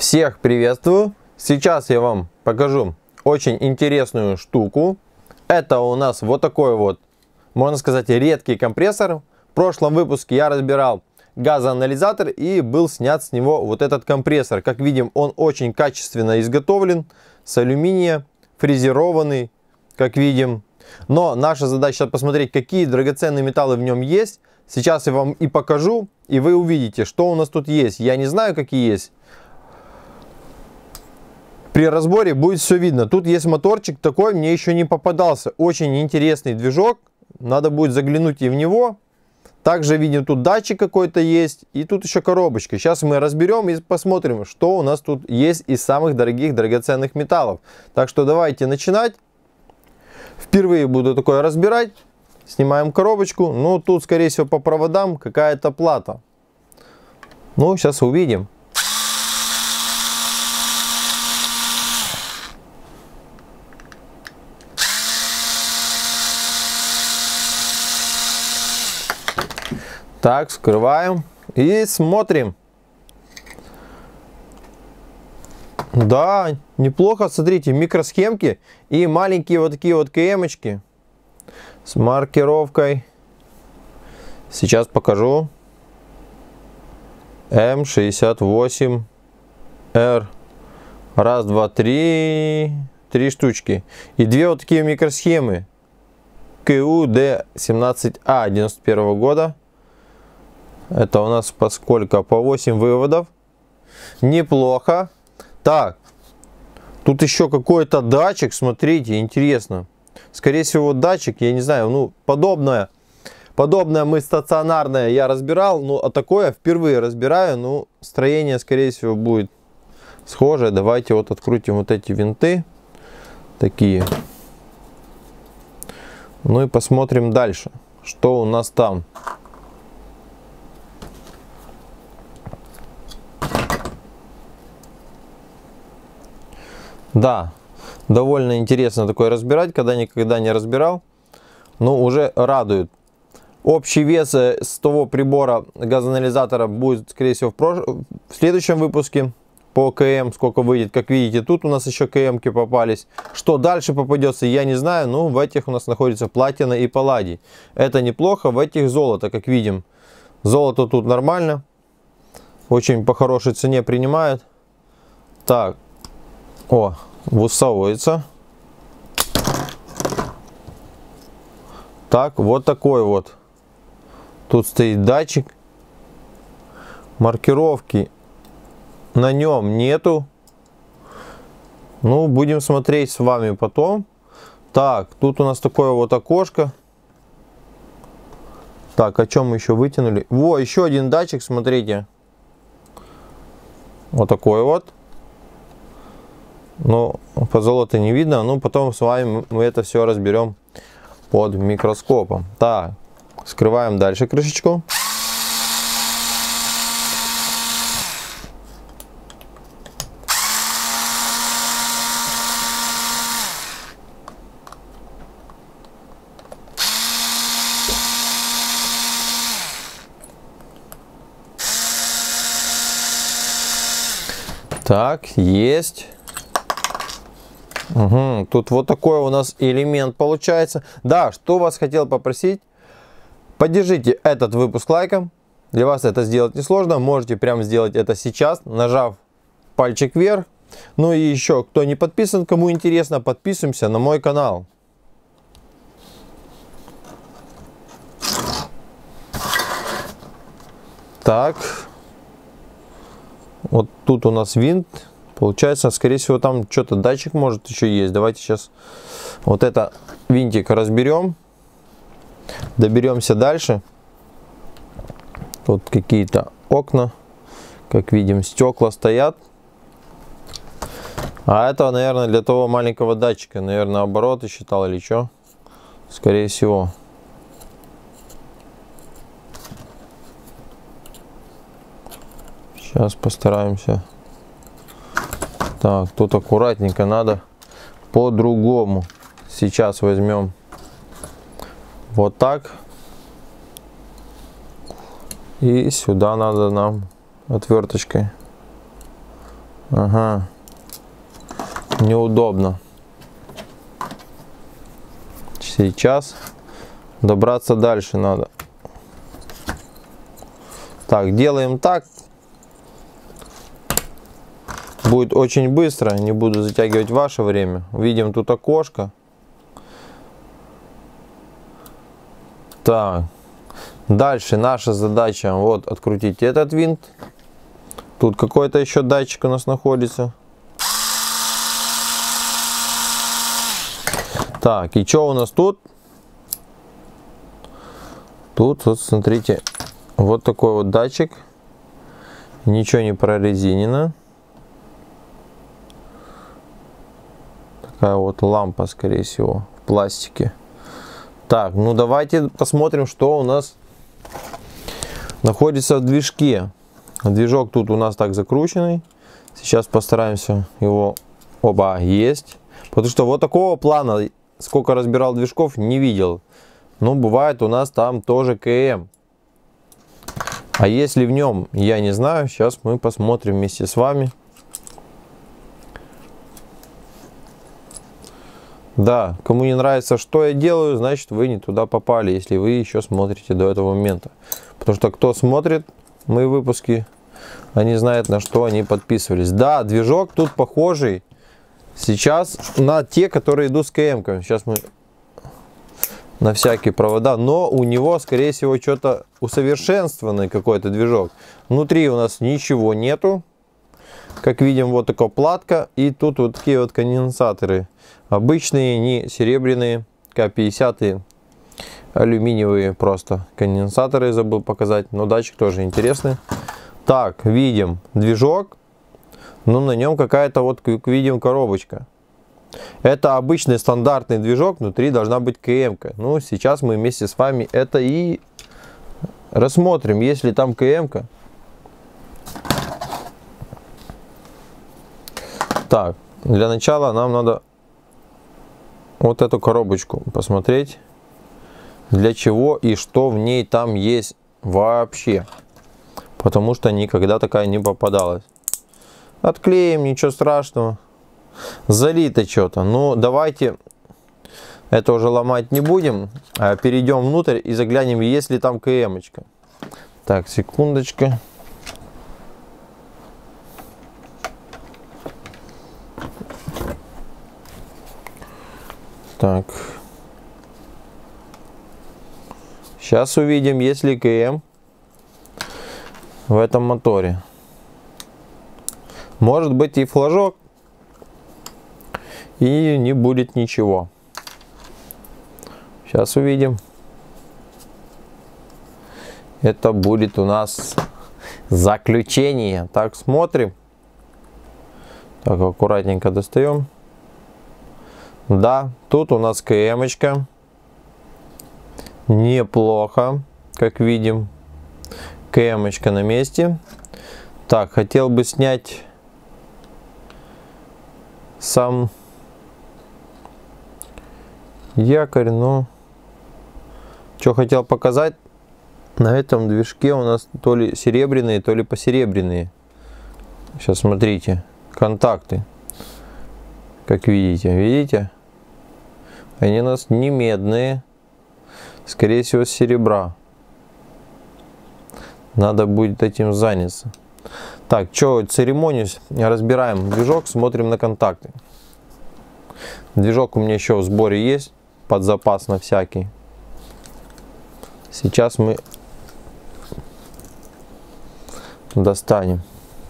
Всех приветствую! Сейчас я вам покажу очень интересную штуку. Это у нас вот такой вот, можно сказать, редкий компрессор. В прошлом выпуске я разбирал газоанализатор и был снят с него вот этот компрессор. Как видим, он очень качественно изготовлен, с алюминия, фрезерованный, как видим. Но наша задача посмотреть, какие драгоценные металлы в нем есть. Сейчас я вам и покажу, и вы увидите, что у нас тут есть. Я не знаю, какие есть. При разборе будет все видно. Тут есть моторчик, такой мне еще не попадался. Очень интересный движок. Надо будет заглянуть и в него. Также видим, тут датчик какой-то есть. И тут еще коробочка. Сейчас мы разберем и посмотрим, что у нас тут есть из самых дорогих драгоценных металлов. Так что давайте начинать. Впервые буду такое разбирать. Снимаем коробочку. Ну, тут, скорее всего, по проводам какая-то плата. Ну, сейчас увидим. Так, вскрываем и смотрим. Да, неплохо, смотрите, микросхемки и маленькие вот такие вот КМочки с маркировкой. Сейчас покажу. М68R. Раз, два, три. Три штучки. И две вот такие микросхемы. КУД-17А 91 года. Это у нас по сколько? По 8 выводов. Неплохо. Так. Тут еще какой-то датчик. Смотрите, интересно. Скорее всего, датчик, я не знаю, ну, подобное мы стационарное я разбирал. Ну, а такое впервые разбираю. Ну, строение, скорее всего, будет схожее. Давайте вот открутим вот эти винты. Такие. Ну и посмотрим дальше, что у нас там. Да, довольно интересно такое разбирать, когда никогда не разбирал. Но уже радует. Общий вес с того прибора газоанализатора будет, скорее всего, в следующем выпуске по КМ. Сколько выйдет, как видите, тут у нас еще КМки попались. Что дальше попадется, я не знаю. Но в этих у нас находится платина и палладий. Это неплохо, в этих золото, как видим. Золото тут нормально. Очень по хорошей цене принимают. Так. О, высовывается. Так, вот такой вот. Тут стоит датчик. Маркировки на нем нету. Ну, будем смотреть с вами потом. Так, тут у нас такое вот окошко. Так, о чем мы еще вытянули? Во, еще один датчик, смотрите. Вот такой вот. Ну, по золоту не видно, но потом с вами мы это все разберем под микроскопом. Так, скрываем дальше крышечку. Так, есть. Угу, тут вот такой у нас элемент получается. Да, что вас хотел попросить. Поддержите этот выпуск лайком. Для вас это сделать несложно. Можете прямо сделать это сейчас, нажав пальчик вверх. Ну и еще, кто не подписан, кому интересно, подписываемся на мой канал. Так. Вот тут у нас винт. Получается, скорее всего, там что-то датчик может еще есть. Давайте сейчас вот это винтик разберем. Доберемся дальше. Тут какие-то окна. Как видим, стекла стоят. А это, наверное, для того маленького датчика. Наверное, обороты считал или что. Скорее всего. Сейчас постараемся. Так, тут аккуратненько надо по-другому. Сейчас возьмем вот так. И сюда надо нам отверточкой Ага. Неудобно. Сейчас добраться дальше надо. Так, делаем так. Будет очень быстро, не буду затягивать ваше время. Видим тут окошко. Так, дальше наша задача вот открутить этот винт. Тут какой-то еще датчик у нас находится. Так, и что у нас тут? Тут вот смотрите, вот такой вот датчик. Ничего не прорезинено. Такая вот лампа, скорее всего, в пластике. Так, ну давайте посмотрим, что у нас находится в движке. Движок тут у нас так закрученный. Сейчас постараемся его... Оба, есть. Потому что вот такого плана, сколько разбирал движков, не видел. Ну, бывает у нас там тоже КМ. А если в нем, я не знаю. Сейчас мы посмотрим вместе с вами. Да, кому не нравится, что я делаю, значит вы не туда попали, если вы еще смотрите до этого момента. Потому что кто смотрит мои выпуски, они знают, на что они подписывались. Да, движок тут похожий сейчас на те, которые идут с КМ-ками. Сейчас мы на всякие провода, но у него, скорее всего, что-то усовершенствованный какой-то движок. Внутри у нас ничего нету. Как видим, вот такая платка, и тут вот такие вот конденсаторы. Обычные, не серебряные, К50, алюминиевые просто конденсаторы, забыл показать, но датчик тоже интересный. Так, видим движок, но на нем какая-то вот, как видим, коробочка. Это обычный стандартный движок, внутри должна быть КМ-ка. Ну, сейчас мы вместе с вами это и рассмотрим, есть ли там КМ-ка. Так, для начала нам надо вот эту коробочку посмотреть, для чего и что в ней там есть вообще. Потому что никогда такая не попадалась. Отклеим, ничего страшного. Залито что-то. Ну, давайте это уже ломать не будем. А перейдем внутрь и заглянем, есть ли там КМ-очка. Так, секундочка. Так. Сейчас увидим, есть ли КМ в этом моторе. Может быть и флажок, и не будет ничего. Сейчас увидим. Это будет у нас заключение. Так, смотрим. Так, аккуратненько достаем. Да, тут у нас КМ-очка. Неплохо, как видим. КМ-очка на месте. Так, хотел бы снять сам якорь, но что хотел показать, на этом движке у нас то ли серебряные, то ли посеребряные. Сейчас смотрите, контакты. Как видите, они у нас не медные, скорее всего, с серебра. Надо будет этим заняться. Так, что, церемонюсь, разбираем движок, смотрим на контакты. Движок у меня еще в сборе есть, под запас на всякий. Сейчас мы достанем.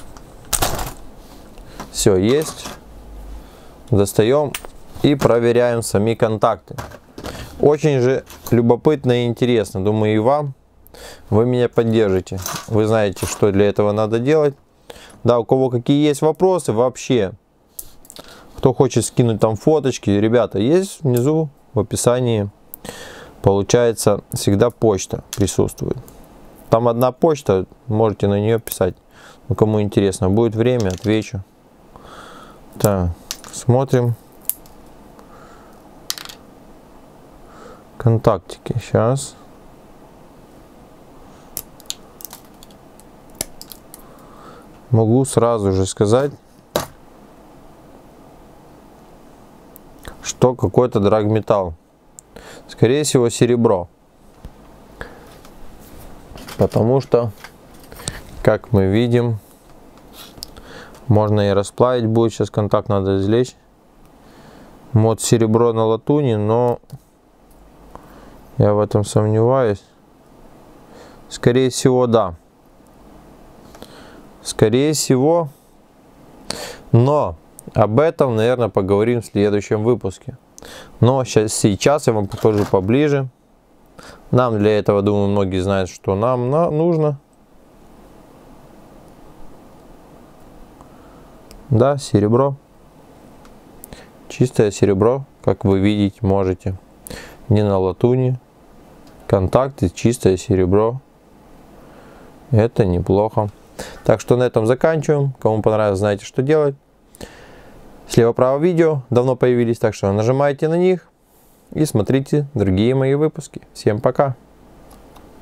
Все есть. Достаем и проверяем сами контакты. Очень же любопытно и интересно. Думаю, и вам. Вы меня поддержите. Вы знаете, что для этого надо делать. Да, у кого какие есть вопросы вообще. Кто хочет скинуть там фоточки. Ребята, есть внизу в описании. Получается, всегда почта присутствует. Там одна почта. Можете на нее писать. Ну, кому интересно. Будет время, отвечу. Так. Смотрим контактики. Сейчас. Могу сразу же сказать, что какой-то драгметалл. Скорее всего, серебро. Потому что, как мы видим, можно и расплавить будет. Сейчас контакт надо извлечь. Мод серебро на латуни, но я в этом сомневаюсь. Скорее всего, да. Скорее всего. Но об этом, наверное, поговорим в следующем выпуске. Но сейчас я вам покажу поближе. Нам для этого, думаю, многие знают, что нам нужно. Да, серебро. Чистое серебро, как вы видеть можете. Не на латуни. Контакты, чистое серебро. Это неплохо. Так что на этом заканчиваем. Кому понравилось, знаете, что делать. Слева-право видео давно появились, так что нажимайте на них и смотрите другие мои выпуски. Всем пока!